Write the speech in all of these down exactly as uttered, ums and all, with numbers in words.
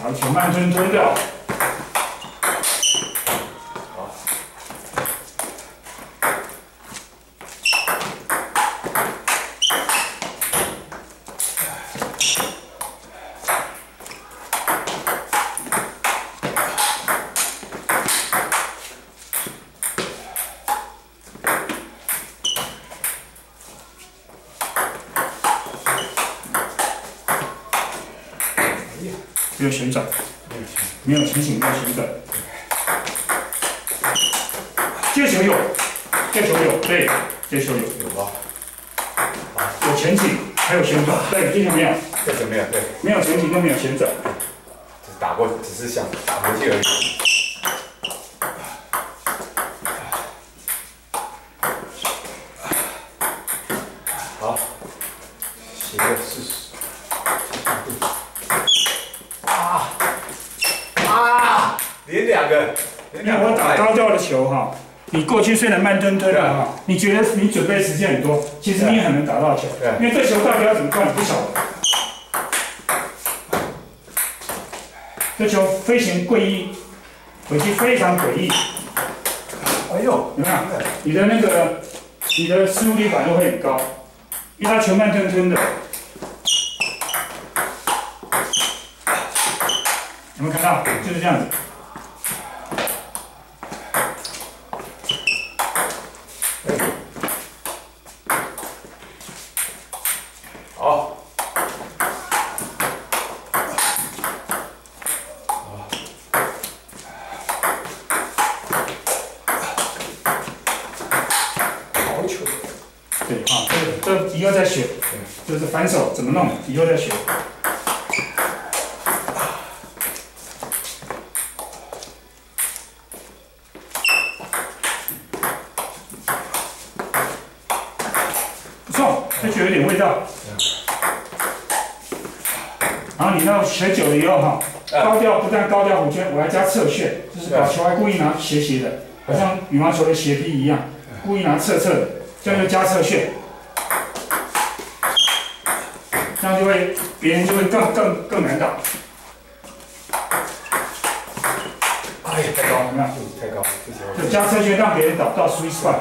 打球慢吞吞的。 好。 没有旋转，没有提醒，没有旋转。接球有，接球有，对，接球有， 有吧？ 有前倾，还有旋转，对，接球没有， 这球没有，对， 没有前倾，都没有旋转。 只打过，只是想打回去而已。好，斜的试试。啊啊！连两个，连两个。 我打高调的球哈，你过去虽然慢吞吞的哈，你觉得你准备时间很多，其实你也很能打到球，因为这球到底要怎么断你不晓得。这球飞行诡异，轨迹非常诡异。 哎呦， 有没有？你的那个，你的失误率反而会很高，因为它球慢吞吞的。有没有看到？就是这样子。 好。好球。 对啊，这这以后再学，就是反手怎么弄，以后再学。不错，这球有点味道。然后你要学久了以后哈，高调不但高调弧圈，我还加侧旋，就是把球还故意拿斜斜的，好像羽毛球的斜劈一样，故意拿侧侧的，这样就加侧旋，这样就会别人就会更更更难打。 哎呀，太高， 有没有？ 太高， 就加侧旋让别人打到 sweet spot。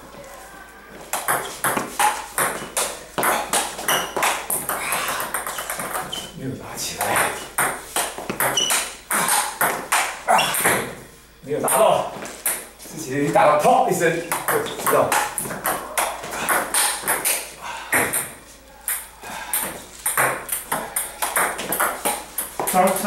没有打起来，啊，没有打到，之前一打到砰一声就知道。 稍稍。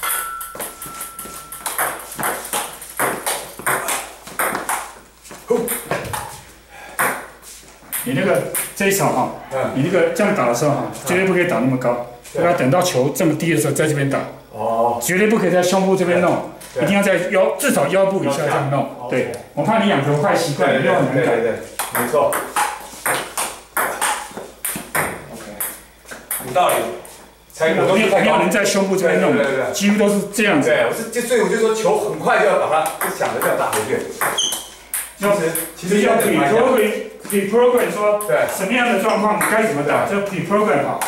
你那个这一场哈，你那个这样打的时候哈，绝对不可以打那么高，要等到球这么低的时候在这边打。哦。绝对不可以在胸部这边弄，一定要在腰至少腰部以下这样弄。对，我怕你养成坏习惯，你又很难改。 对对，没错。OK， 有道理。才我都是没有人在胸部这边弄，几乎都是这样子。 对，我是就所以我就说球很快就要把它就想着要打回去。就是其实要 pre-program pre-program 说对什么样的状况该怎么打，就 pre-program 好。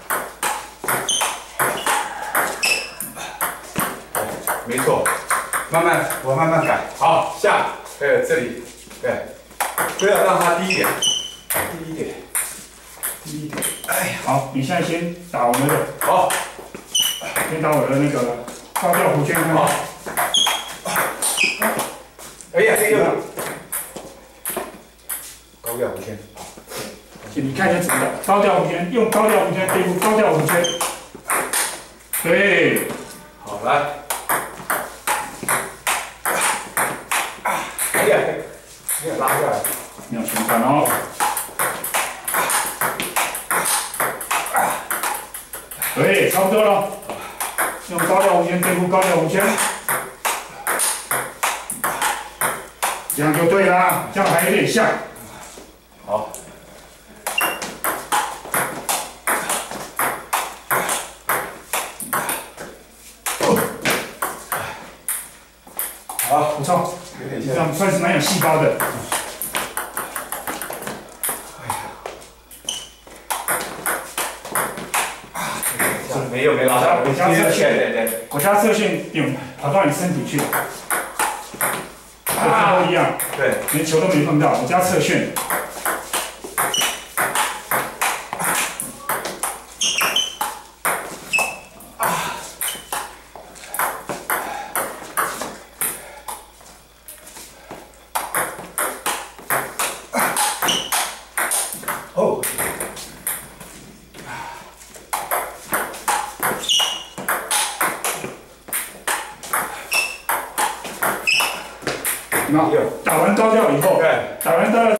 没错，慢慢我慢慢改。好，下，对，这里，对，都要让它低一点，低一点，低一点。哎呀， 好，你现在先打我们的， 好， 先打我的那个高调弧圈， 好。哎呀，这个高调弧圈， 你看一下怎么打，高调弧圈，用高调弧圈对付高调弧圈，对， 好来。哎呀，没有拉下来， 没有旋转哦。对，差不多了。用高调弧圈对付高调弧圈，这样就对啦。这样还有点像。 好。好， 不错。 有点像， 这样算是蛮有细胞的。 哎呀，啊，这个没有没有， 国家侧线， 对对对， 国家侧线有跑到你身体去了，啊，都一样， 对， 连球都没碰到，国家侧线。 哦。 那打完高调以后，打完高调。